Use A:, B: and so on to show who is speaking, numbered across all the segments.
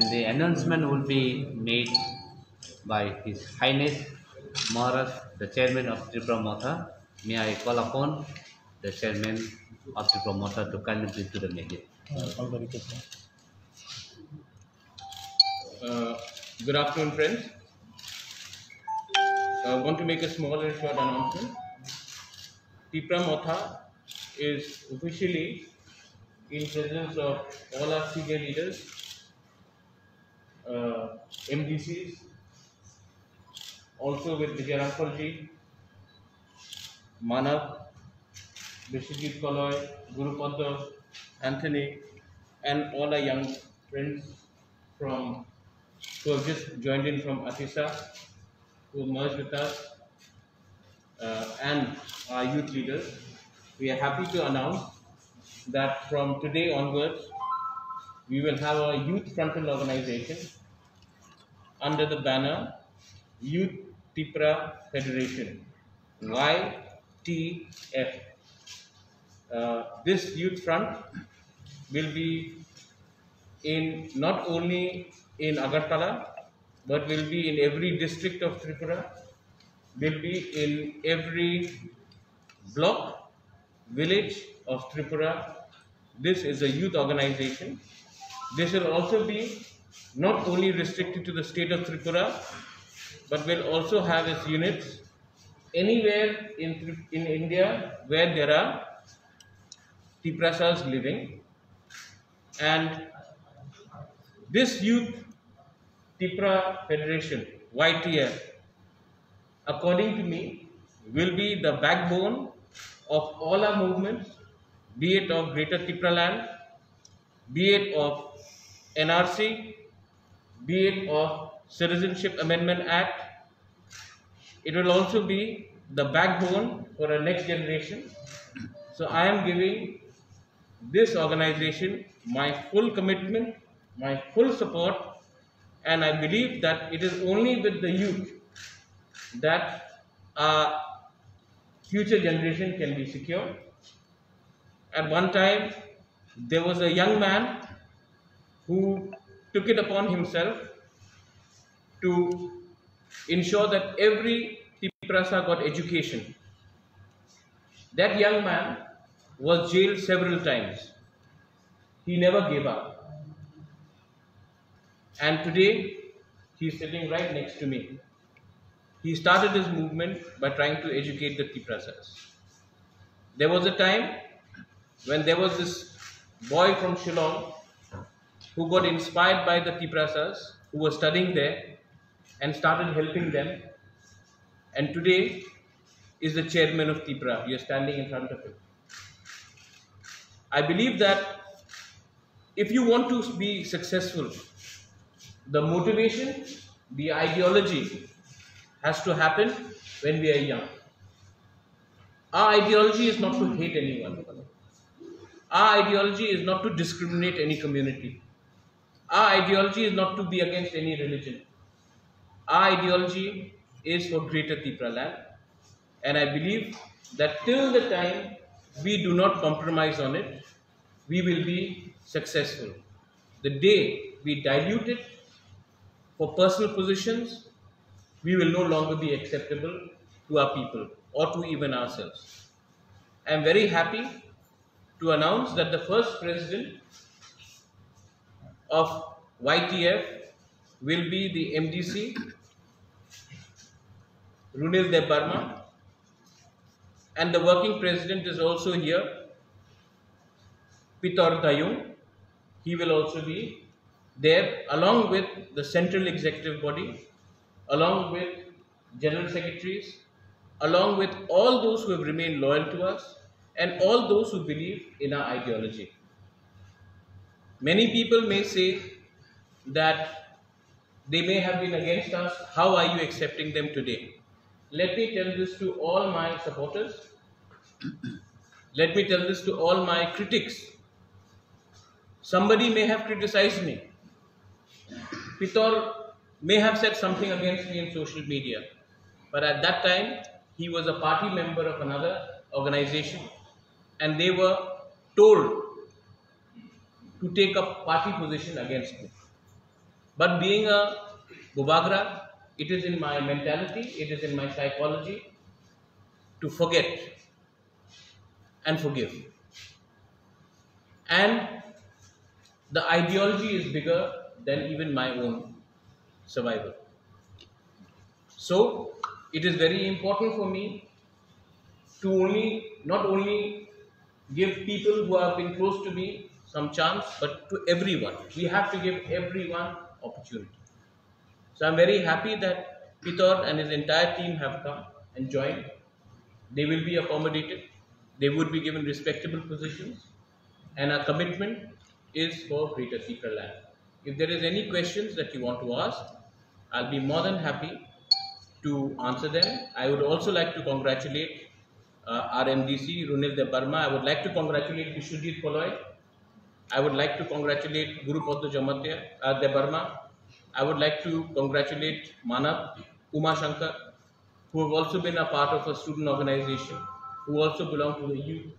A: The announcement will be made by His Highness Maharaj, the Chairman of Tripura Motha. May I call upon the Chairman of Tripura Motha to kindly brief to the media.
B: Good afternoon, friends. I want to make a small and short announcement. Tripura Motha is officially in presence of all our senior leaders, MDCs, also with Vijay Ramparji, Manav, Vishwajit Kaloy, Guru Padma, Anthony, and all our young friends who have just joined in from Atisa, who merged with us, and our youth leaders. We are happy to announce that from today onwards, we will have a youth frontal organization under the banner Youth Tripura Federation, YTF. This youth front will be in not only in Agartala, but will be in every district of Tripura, will be in every block, village of Tripura. This is a youth organization. This will also be not only restricted to the state of Tripura, but will also have its units anywhere in India where there are Triprasas living. And this Youth Tripura Federation, YTF, according to me, will be the backbone of all our movements, be it of Greater Tripura land, be it of NRC, be it of Citizenship Amendment Act. It will also be the backbone for our next generation. So I am giving this organization my full commitment, my full support, and I believe that it is only with the youth that our future generation can be secure. At one time, there was a young man who took it upon himself to ensure that every Triprasa got education. That young man was jailed several times. He never gave up. And today, he is sitting right next to me. He started his movement by trying to educate the Triprasas. There was a time when there was this boy from Shillong who got inspired by the Triprasas who were studying there and started helping them. And today is the chairman of Tripura. You are standing in front of him. I believe that if you want to be successful, the motivation, the ideology has to happen when we are young. Our ideology is not to hate anyone. Our ideology is not to discriminate any community. Our ideology is not to be against any religion. Our ideology is for Greater Tripura land. And I believe that till the time we do not compromise on it, we will be successful. The day we dilute it for personal positions, we will no longer be acceptable to our people or to even ourselves. I am very happy to announce that the first president of YTF will be the MDC, Runil Deb Barma, and the working president is also here, Pitor Dayung. He will also be there along with the central executive body, along with general secretaries, along with all those who have remained loyal to us and all those who believe in our ideology. Many people may say that they may have been against us. How are you accepting them today? Let me tell this to all my supporters. Let me tell this to all my critics. Somebody may have criticized me. Pitor may have said something against me in social media. But at that time, he was a party member of another organization and they were told to take a party position against me. But being a Bubagra, it is in my mentality, it is in my psychology to forget and forgive. And the ideology is bigger than even my own survival. So it is very important for me to not only give people who have been close to me some chance, but to everyone. We have to give everyone opportunity. So I'm very happy that Pitor and his entire team have come and joined. They will be accommodated. They would be given respectable positions, and our commitment is for Greater Tikra land. If there is any questions that you want to ask, I'll be more than happy to answer them. I would also like to congratulate our MDC, Runil De Barma. I would like to congratulate Vishwajit Poloi. I would like to congratulate Guru Padma Jamatya De Barma. I would like to congratulate Manav, Uma Shankar, who have also been a part of a student organization, who also belong to the youth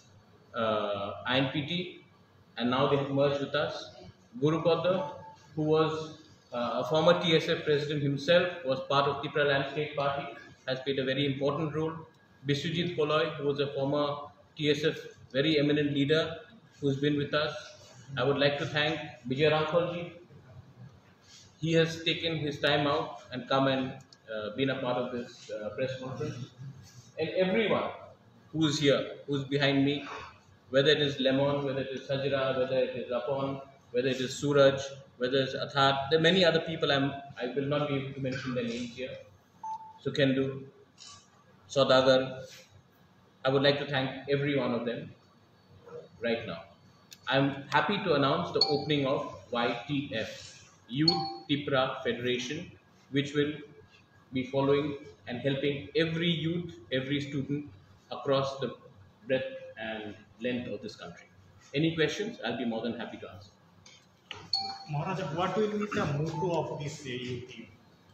B: INPT, and now they have merged with us. Guru Padma, who was a former TSF president himself, was part of Tripura Land State Party, has played a very important role. Biswajit Poloi, who was a former TSF very eminent leader, who's been with us. I would like to thank Vijay Ramkholji. He has taken his time out and come and been a part of this press conference. And everyone who is here, who is behind me, whether it is Lemon, whether it is Sajra, whether it is Rapon, whether it is Suraj, whether it's Athat, there are many other people I will not be able to mention their names here. Sukhendu, Saudagar. I would like to thank every one of them right now. I'm happy to announce the opening of YTF, Youth Tripura Federation, which will be following and helping every youth, every student across the breadth and length of this country. Any questions? I'll be more than happy to answer.
C: Maharaja, what will be the motto of this youth team?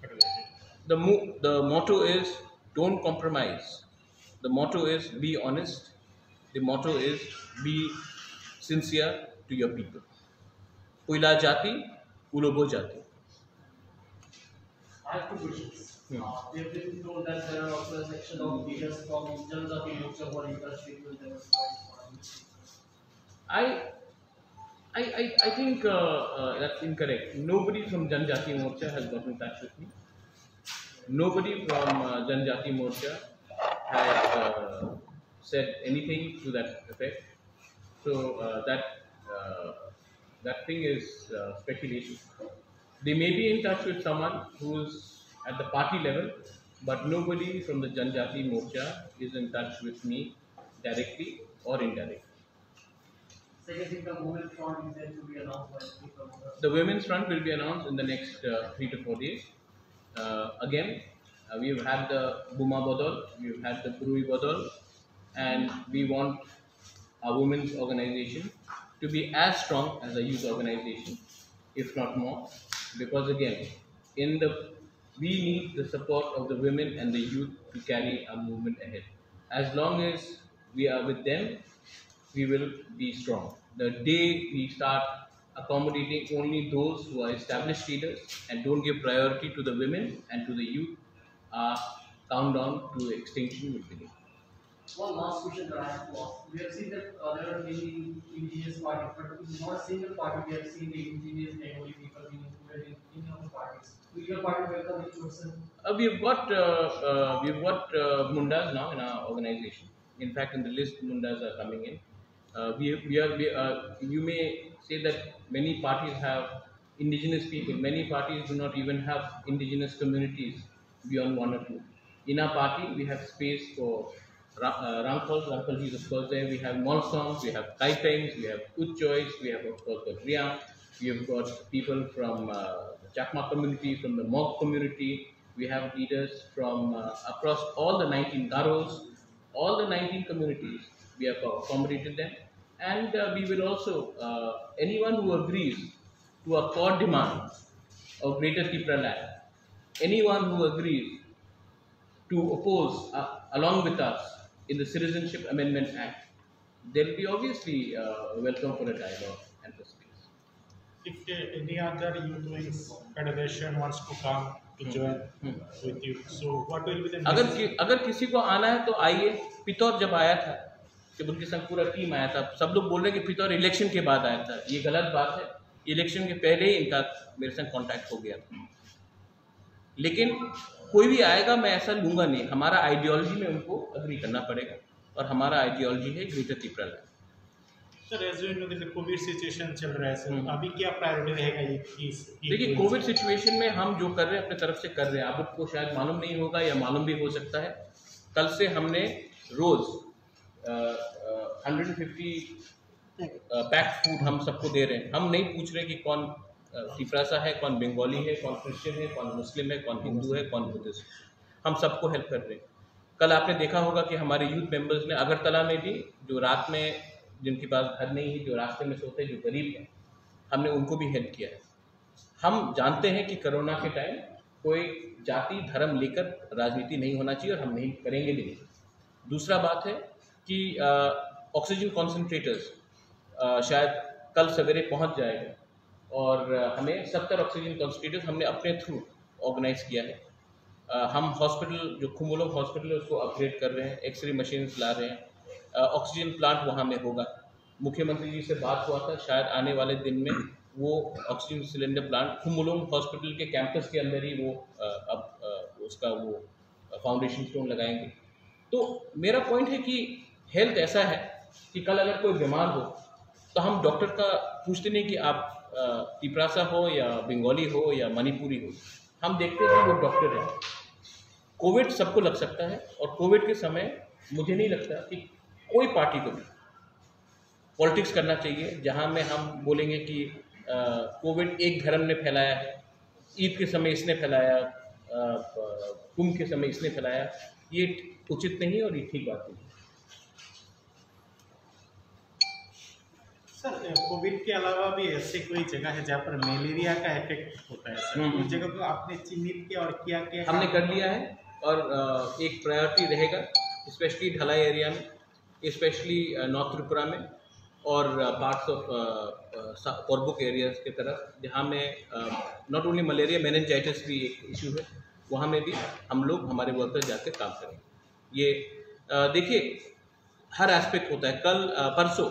B: The motto is don't compromise. The motto is be honest. The motto is be sincere to your people. Puila Jati, Ulobo Jati.
D: I have two questions. We have been told that there are also a section of leaders from Janjati Morcha who are interested in demonstrating.
B: I think that's incorrect. Nobody from Janjati Morcha has got in touch with me. Nobody from Janjati Morcha has said anything to that effect. So that thing is speculation. They may be in touch with someone who's at the party level, but nobody from the Janjati Morcha is in touch with me directly or indirectly.
D: Second thing, the women's front is yet to be announced by people.
B: The women's front will be announced in the next 3 to 4 days. Again, we've had the Buma Bodol, we've had the Brui Bodol, and we want our women's organization to be as strong as a youth organization, if not more, because again, we need the support of the women and the youth to carry our movement ahead. As long as we are with them, we will be strong. The day we start accommodating only those who are established leaders and don't give priority to the women and to the youth, our countdown to extinction will begin.
D: One last question that I have to ask. We have seen that there are many indigenous parties, but in not a single party we have seen the indigenous Bengali people being included in any of the parties. Will your party welcome each person?
B: We've got Mundas now in our organization. In fact, in the list, Mundas are coming in. You may say that many parties have indigenous people. Many parties do not even have indigenous communities beyond 1 or 2. In our party, we have space for Ramkholji is of course there. We have Molsongs, we have Taipengs, we have Utchois, we have of course got Riang. We have got people from the Chakma community, from the Mog community. We have leaders from across all the 19 Garos, all the 19 communities. We have accommodated them, and we will also anyone who agrees to a core demand of Greater Tripura land, anyone who agrees to oppose along with us in the Citizenship Amendment Act, there will be obviously welcome for a dialogue and for space.
C: if any other youth wings federation wants to come to join with you, so what will be the message?
B: अगर किसी को आना है तो आइए। पितौर जब आया था, जब उनके संग पूरा टीम आया था, सब लोग बोल रहे हैं कि पितौर इलेक्शन के बाद आया था। ये गलत बात है। इलेक्शन के पहले ही इनका मेरे संग कांटेक्ट हो गया था। लेकिन कोई भी आएगा मैं ऐसा लूँगा नहीं। हमारा आइडियोलॉजी में उनको अग्री करना पड़ेगा और हमारा आइडियोलॉजी है greater Tripura land.
C: Sir, as you know जैसे कोविड सिचुएशन चल रहा है सर, अभी क्या प्रायोरिटी रहेगा ये
B: देखिए, कोविड सिचुएशन में हम जो कर रहे हैं अपने तरफ से कर रहे हैं। आपको शायद मालूम नहीं होगा या मालूम भी हो सकता है, कल से हमने रोज़ 150 पैक फूड हम सबको दे रहे हैं। हम नहीं पूछ रहे कि कौन त्रिपुरा है, कौन बंगाली है, कौन क्रिश्चियन है, कौन मुस्लिम है, कौन हिंदू है, कौन बुद्धिस्ट। हम सबको हेल्प कर रहे हैं। कल आपने देखा होगा कि हमारे यूथ मेंबर्स ने अगरतला में भी, जो रात में जिनके पास घर नहीं है, जो रास्ते में सोते हैं, जो गरीब हैं, हमने उनको भी हेल्प किया है। हम जानते हैं कि कोरोना के टाइम कोई जाति धर्म लेकर राजनीति नहीं होना चाहिए और हम नहीं करेंगे भी नहीं। दूसरा बात है कि ऑक्सीजन कॉन्सेंट्रेटर्स शायद कल सवेरे पहुंच जाएगा और हमें 70 ऑक्सीजन कॉन्सेंट्रेटर्स हमने अपने थ्रू ऑर्गेनाइज किया है। हम हॉस्पिटल, जो खुमुलों हॉस्पिटल है, उसको अपग्रेड कर रहे हैं, एक्सरे मशीन्स ला रहे हैं, ऑक्सीजन प्लांट वहाँ में होगा। मुख्यमंत्री जी से बात हुआ था, शायद आने वाले दिन में वो oxygen cylinder plant Khumulwng hospital के कैंपस के अंदर ही वो उसका वो फाउंडेशन स्टोन लगाएंगे। तो मेरा पॉइंट है कि हेल्थ ऐसा है कि कल अगर कोई बीमार हो तो हम डॉक्टर का पूछते नहीं कि आप त्रिपुरा हो या बंगाली हो या मणिपुरी हो। हम देखते हैं वो डॉक्टर है। कोविड सबको लग सकता है और कोविड के समय मुझे नहीं लगता कि कोई पार्टी को भी पॉलिटिक्स करना चाहिए जहां में हम बोलेंगे कि कोविड एक धर्म ने फैलाया है, ईद के समय इसने फैलाया, कुंभ के समय इसने फैलाया। ये उचित नहीं और ये ठीक बात नहीं।
C: सर, कोविड के अलावा भी ऐसी कोई जगह है जहाँ पर मलेरिया का इफेक्ट होता है सर? उस जगह को आपने चिन्हित किया और क्या क्या
B: हमने कर लिया है और एक प्रायोरिटी रहेगा, स्पेशली ढलाई एरिया में, स्पेशली नॉर्थ त्रिपुरा में और पार्ट्स ऑफ कोरबुक एरियाज की तरफ, जहाँ में नॉट ओनली मलेरिया, मेनिंजाइटिस भी एक इशू है। वहाँ में भी हम लोग, हमारे वर्कर्स जाकर काम करेंगे। ये देखिए, हर एस्पेक्ट होता है। कल परसों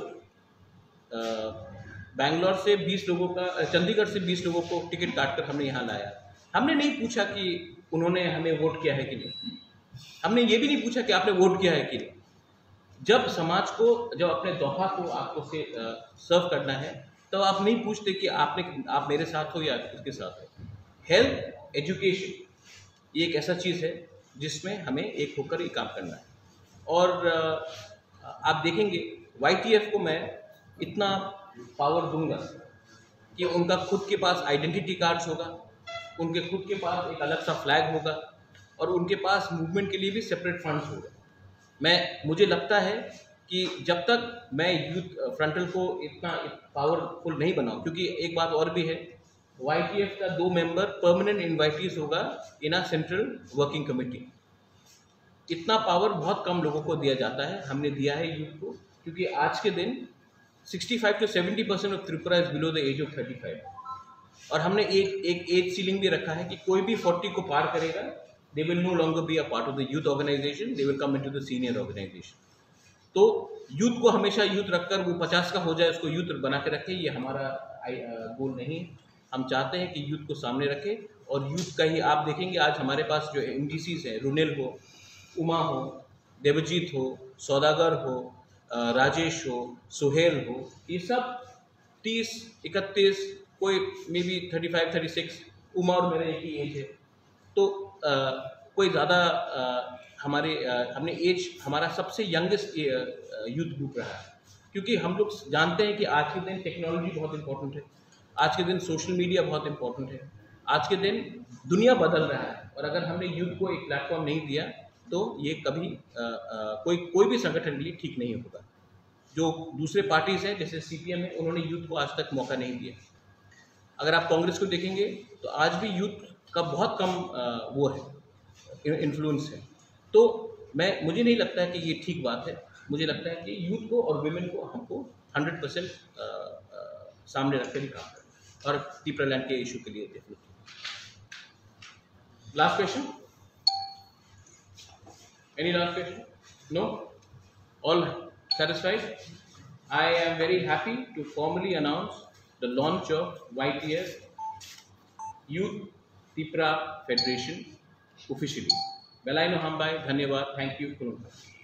B: बैंगलोर से 20 लोगों का, चंडीगढ़ से 20 लोगों को टिकट काटकर हमने यहाँ लाया। हमने नहीं पूछा कि उन्होंने हमें वोट किया है कि नहीं। हमने ये भी नहीं पूछा कि आपने वोट किया है कि नहीं। जब समाज को, जब अपने दोहा को आपको से सर्व करना है, तो आप नहीं पूछते कि आप मेरे साथ हो या किसके साथ हो। हेल्थ, एजुकेशन, ये एक ऐसा चीज़ है जिसमें हमें एक होकर ही काम करना है। और आप देखेंगे YTF को मैं इतना पावर दूंगा कि उनका खुद के पास आइडेंटिटी कार्ड्स होगा, उनके खुद के पास एक अलग सा फ्लैग होगा और उनके पास मूवमेंट के लिए भी सेपरेट फंड्स होगा। मुझे लगता है कि जब तक मैं यूथ फ्रंटल को इतना पावरफुल नहीं बनाऊं, क्योंकि एक बात और भी है, YTF का 2 मेंबर परमानेंट इन्वाइटीज होगा in a central working committee. इतना पावर बहुत कम लोगों को दिया जाता है, हमने दिया है यूथ को, क्योंकि आज के दिन 65 to 70% of Tripura is below the age of 35 और हमने एक एज सीलिंग भी रखा है कि कोई भी 40 को पार करेगा, they will no longer be a part of the youth organization, they will come into the senior organization। तो यूथ को हमेशा यूथ रखकर वो 50 का हो जाए उसको यूथ बना के रखें, ये हमारा गोल नहीं। हम चाहते हैं कि यूथ को सामने रखें और यूथ का ही आप देखेंगे आज हमारे पास जो MDCs हैं, रुनेल हो, उमा हो, देवजीत हो, सौदागर हो, राजेश हो, सुहेल हो, ये सब 30, 31, कोई मे बी 35, 36, उमा और मेरा एक ही एज है। तो कोई ज़्यादा हमने एज, हमारा सबसे यंगेस्ट यूथ ग्रुप रहा है, क्योंकि हम लोग जानते हैं कि आज के दिन टेक्नोलॉजी बहुत इंपॉर्टेंट है, आज के दिन सोशल मीडिया बहुत इंपॉर्टेंट है, आज के दिन दुनिया बदल रहा है और अगर हमने यूथ को एक प्लेटफॉर्म नहीं दिया तो ये कभी कोई भी संगठन के लिए ठीक नहीं होगा। जो दूसरे पार्टीज़ हैं जैसे CPM है, उन्होंने यूथ को आज तक मौका नहीं दिया। अगर आप कांग्रेस को देखेंगे तो आज भी यूथ का बहुत कम वो है, इन्फ्लुएंस है। तो मुझे नहीं लगता है कि ये ठीक बात है। मुझे लगता है कि यूथ को और वुमेन को हमको 100% सामने रख कर ही काम करना है। और त्रिपुरा लैंड के इशू के लिए definitely. Last question, any last question? No, all satisfied? I am very happy to formally announce the launch of YTF Youth Tripura Federation officially. Belaino Hambai, Dhanyavad, thank you.